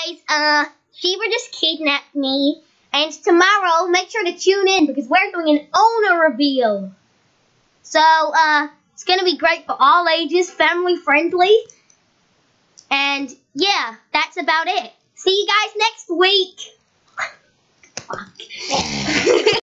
guys, Sheba just kidnapped me. And tomorrow, make sure to tune in because we're doing an owner reveal. So, it's going to be great for all ages, family friendly. And, yeah, that's about it. See you guys next week.